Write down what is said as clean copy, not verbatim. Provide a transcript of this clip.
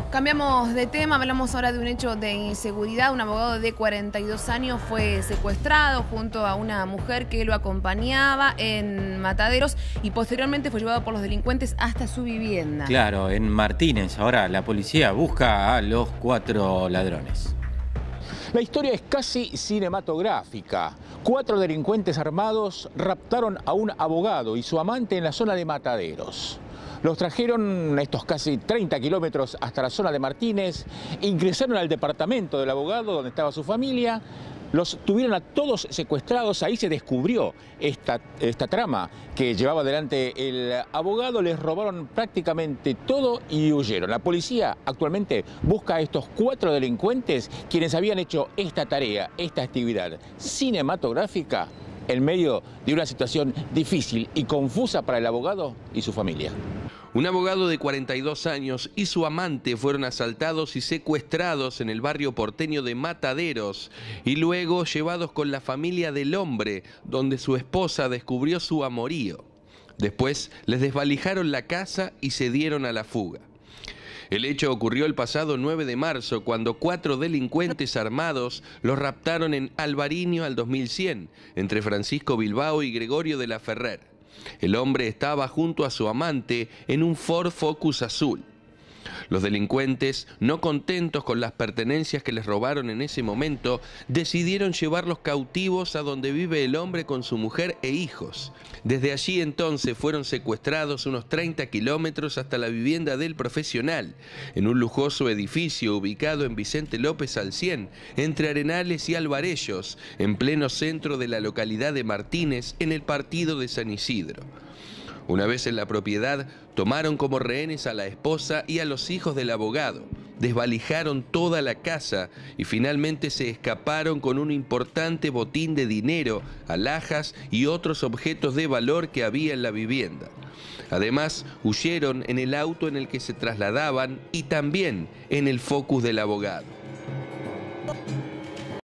Cambiamos de tema, hablamos ahora de un hecho de inseguridad. Un abogado de 42 años fue secuestrado junto a una mujer que lo acompañaba en Mataderos y posteriormente fue llevado por los delincuentes hasta su vivienda. Claro, en Martínez. Ahora la policía busca a los 4 ladrones. La historia es casi cinematográfica. 4 delincuentes armados raptaron a un abogado y su amante en la zona de Mataderos. Los trajeron estos casi 30 kilómetros hasta la zona de Martínez, ingresaron al departamento del abogado donde estaba su familia, los tuvieron a todos secuestrados. Ahí se descubrió esta trama que llevaba adelante el abogado. Les robaron prácticamente todo y huyeron. La policía actualmente busca a estos 4 delincuentes quienes habían hecho esta tarea, esta actividad cinematográfica en medio de una situación difícil y confusa para el abogado y su familia. Un abogado de 42 años y su amante fueron asaltados y secuestrados en el barrio porteño de Mataderos y luego llevados con la familia del hombre, donde su esposa descubrió su amorío. Después les desvalijaron la casa y se dieron a la fuga. El hecho ocurrió el pasado 9 de marzo, cuando 4 delincuentes armados los raptaron en Alvarinho al 2100, entre Francisco Bilbao y Gregorio de la Ferrer. El hombre estaba junto a su amante en un Ford Focus azul. Los delincuentes, no contentos con las pertenencias que les robaron en ese momento, decidieron llevarlos cautivos a donde vive el hombre con su mujer e hijos. Desde allí entonces fueron secuestrados unos 30 kilómetros hasta la vivienda del profesional, en un lujoso edificio ubicado en Vicente López al 100, entre Arenales y Alvarellos, en pleno centro de la localidad de Martínez, en el partido de San Isidro. Una vez en la propiedad, tomaron como rehenes a la esposa y a los hijos del abogado, desvalijaron toda la casa y finalmente se escaparon con un importante botín de dinero, alhajas y otros objetos de valor que había en la vivienda. Además, huyeron en el auto en el que se trasladaban y también en el Focus del abogado.